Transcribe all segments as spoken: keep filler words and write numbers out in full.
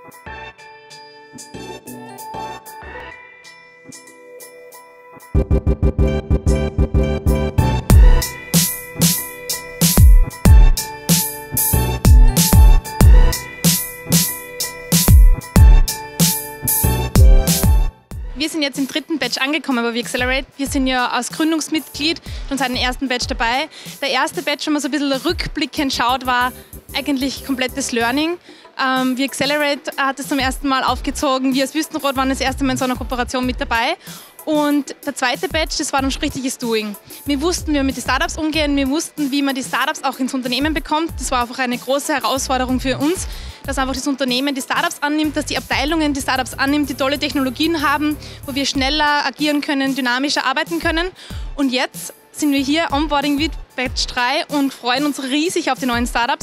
Wir sind jetzt im dritten Batch angekommen bei WeAccelerate. Wir sind ja als Gründungsmitglied schon seit dem ersten Batch dabei. Der erste Batch, wenn man so ein bisschen rückblickend schaut, war eigentlich komplettes Learning. Ähm, WeAccelerate hat es zum ersten Mal aufgezogen. Wir als Wüstenrot waren das erste Mal in so einer Kooperation mit dabei. Und der zweite Batch, das war dann schon richtiges Doing. Wir wussten, wie wir mit den Startups umgehen, wir wussten, wie man die Startups auch ins Unternehmen bekommt. Das war einfach eine große Herausforderung für uns, dass einfach das Unternehmen die Startups annimmt, dass die Abteilungen die Startups annimmt, die tolle Technologien haben, wo wir schneller agieren können, dynamischer arbeiten können. Und jetzt sind wir hier, Onboarding with Batch drei, und freuen uns riesig auf die neuen Startups.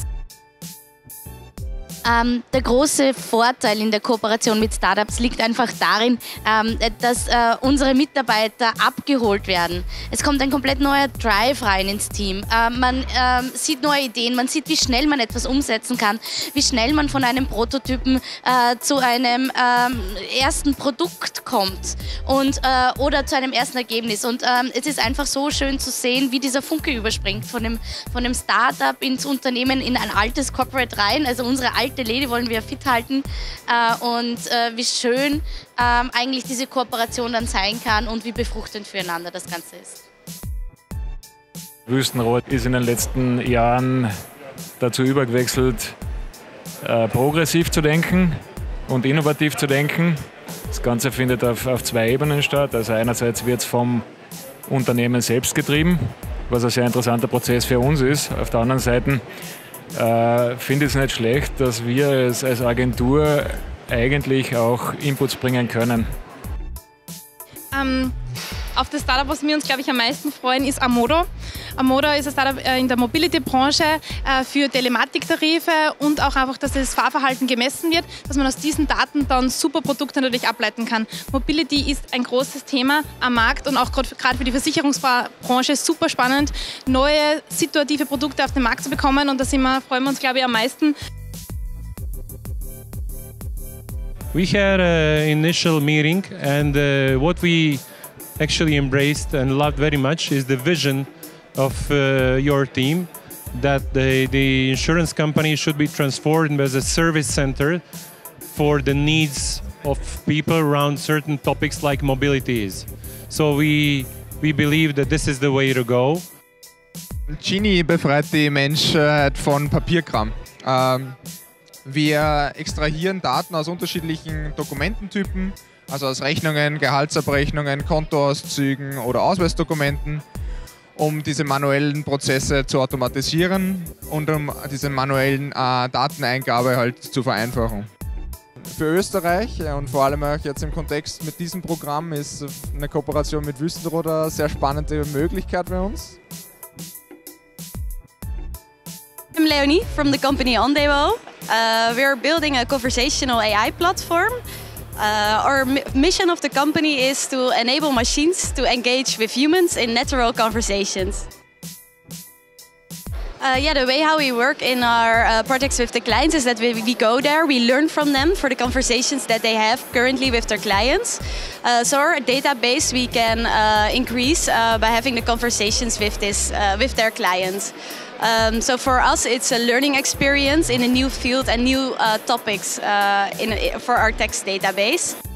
Ähm, der große Vorteil in der Kooperation mit Startups liegt einfach darin, ähm, dass äh, unsere Mitarbeiter abgeholt werden. Es kommt ein komplett neuer Drive rein ins Team. Äh, man äh, sieht neue Ideen, man sieht, wie schnell man etwas umsetzen kann, wie schnell man von einem Prototypen äh, zu einem äh, ersten Produkt kommt und, äh, oder zu einem ersten Ergebnis. Und äh, es ist einfach so schön zu sehen, wie dieser Funke überspringt von dem, von dem Startup ins Unternehmen, in ein altes Corporate rein, also unsere alte Lady wollen wir fit halten äh, und äh, wie schön äh, eigentlich diese Kooperation dann sein kann und wie befruchtend füreinander das Ganze ist. Wüstenrot ist in den letzten Jahren dazu übergewechselt, äh, progressiv zu denken und innovativ zu denken. Das Ganze findet auf, auf zwei Ebenen statt. Also einerseits wird es vom Unternehmen selbst getrieben, was ein sehr interessanter Prozess für uns ist. Auf der anderen Seite Äh, finde ich es nicht schlecht, dass wir als, als Agentur eigentlich auch Inputs bringen können. Ähm, auf das Startup, was wir uns, glaube ich, am meisten freuen, ist Amodo. Amodo ist ein Startup in der Mobility-Branche äh, für Telematiktarife und auch einfach, dass das Fahrverhalten gemessen wird, dass man aus diesen Daten dann super Produkte natürlich ableiten kann. Mobility ist ein großes Thema am Markt und auch gerade für die Versicherungsbranche super spannend, neue situative Produkte auf den Markt zu bekommen, und da sind wir, freuen wir uns, glaube ich, am meisten. We had an initial meeting, and uh, what we actually embraced and loved very much is the vision of uh, your team, that the, the insurance company should be transformed as a service center for the needs of people around certain topics like mobility is. So we, we believe that this is the way to go. Genie befreit die Menschheit von Papierkram. Ähm, Wir extrahieren Daten aus unterschiedlichen Dokumententypen, also aus Rechnungen, Gehaltsabrechnungen, Kontoauszügen oder Ausweisdokumenten, um diese manuellen Prozesse zu automatisieren und um diese manuellen äh, Dateneingabe halt zu vereinfachen. Für Österreich und vor allem auch jetzt im Kontext mit diesem Programm ist eine Kooperation mit Wüstenrot eine sehr spannende Möglichkeit für uns. I'm Leonie from the company Ondewo. Uh, we're building a conversational A I platform. Uh, our mi mission of the company is to enable machines to engage with humans in natural conversations. Uh, yeah, the way how we work in our uh, projects with the clients is that we, we go there, we learn from them for the conversations that they have currently with their clients. Uh, so our database we can uh, increase uh, by having the conversations with, this, uh, with their clients. Um, so for us it's a learning experience in a new field and new uh, topics uh, in, for our text database.